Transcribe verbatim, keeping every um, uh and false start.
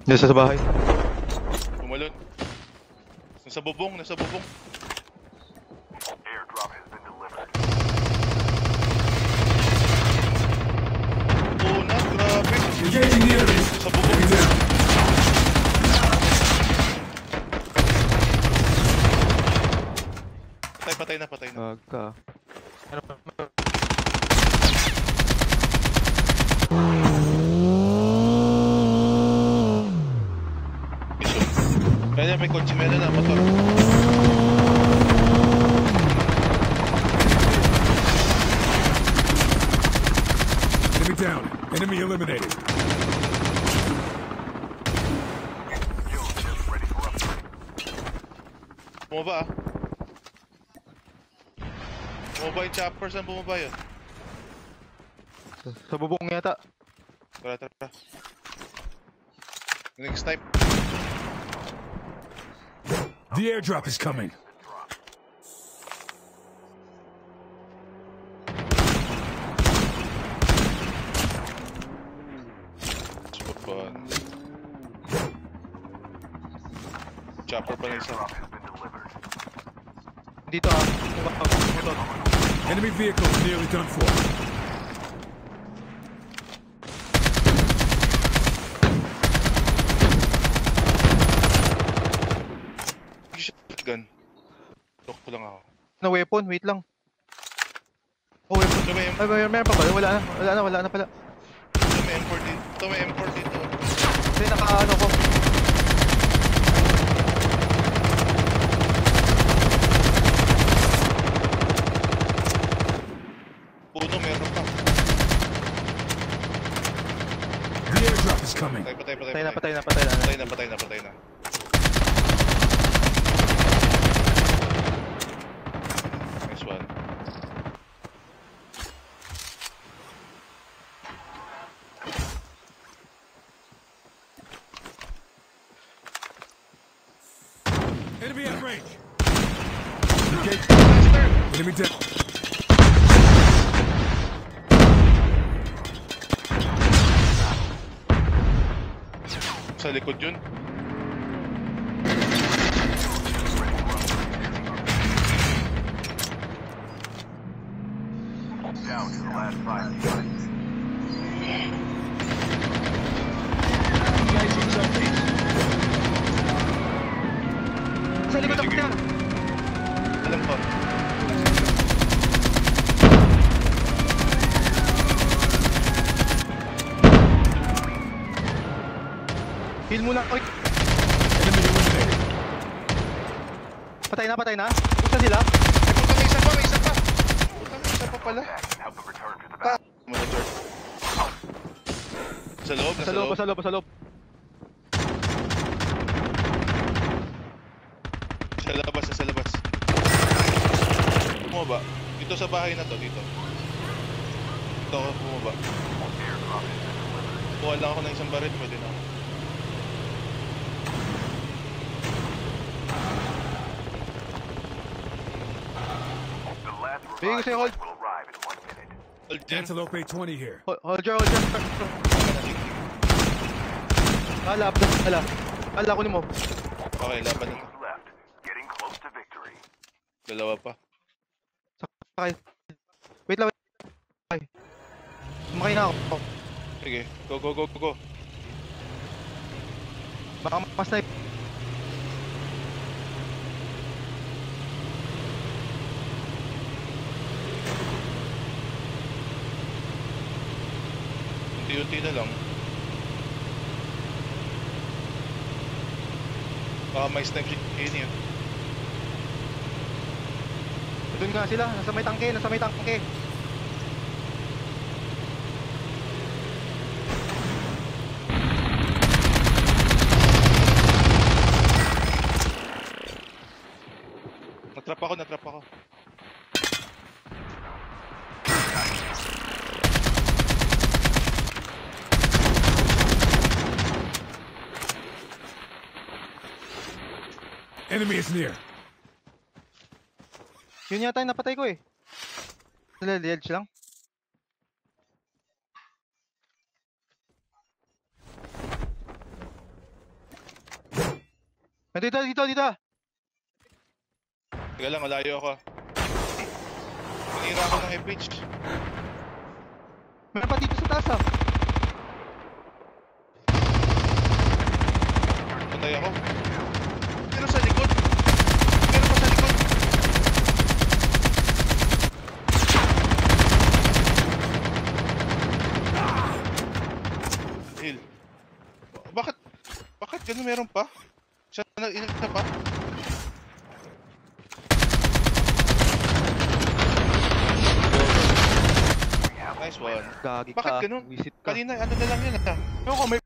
Nasa sa bahay. Tumalon. Nasa bubong, nasa bubong. Airdrop has been delivered. Oo na, grabe. Engaging the enemies. Nasa bubong. Enemy down. Patay, patay na, patay na. Agka. Ano pa? Mission. Kaya may kotse, meron na, motor. Enemy down. Enemy eliminated. Fuel ship ready for upgrade. Bumaba ah. Bumaba yung chopper, saan bumaba yun? Sa, sa bubong yata. Tara, tara, tara. Next type. The airdrop is coming. Super fun. Chopper pa na isa. Airdrop has been delivered. Dito ah. Motor. Enemy vehicle is nearly done for. Shotgun. Lock ko lang ako. Na weapon, wait lang. Oh, weapon. Ito may, Ay, may, meron pa ba? Wala na, wala na, wala na pala. ito may M four dito. Ito may M four dito. Kasi naka-ano ko. Puno, meron pa. The airdrop is coming. Patay, patay, patay. Patay na, patay na, patay na. Patay na, patay na, patay na. Nice one. Enemy at range. Engage. Enemy down. Sa likod yun. Down to the last five minutes. Sa likod ako siya. Alam ko. Heal muna. Oy, Enemy eliminated. patay na, patay na. Gusto sila? Ay, puta, may isa pa, may isa pa. Puta, may isa pa pala. That can help them return to the Pa. battle. Monitor. Sa loob, Sa nasa loob, loob. sa loob, sa loob. Sa labas, sa labas. Bumaba. Dito sa bahay na to, dito. Dito ako bumaba. Airdrop has been delivered. Kuha lang ako ng isang baril, pwede na ako. The last Bigyan ko sa'yo, hold. revived will arrive in one minute. Hold dyan. Antelope twenty here. Hold, hold your, hold your. Ala, ala. Ala, kunin mo. Okay, laban na to. Teams left. Getting close to victory. Dalawa pa. Sakay. Wait lang, wait. Ay. Sumakay na ako. Sige, go, go, go, go, go. Baka ma-snipe. Unti-unti na lang. Baka may snipe si Kenny ah. Doon nga sila, nasa may tangke, nasa may tangke. Natrap ako, natrap ako. Enemy is near. Yun yata yung napatay ko eh. Sa ledge lang. Dito, dito, dito. Teka lang, malayo ako. Nanira ako ng F H. Meron pa dito sa taas ah. Patay ako. Pero sa likod. Pero pa sa likod. Heal. Bakit? Bakit ganun meron pa? Siya na ilan na pa? Nice one. Gagi Bakit ka. ganun? Visit ka. Kanina ano na lang yun ah. Ewan ko, may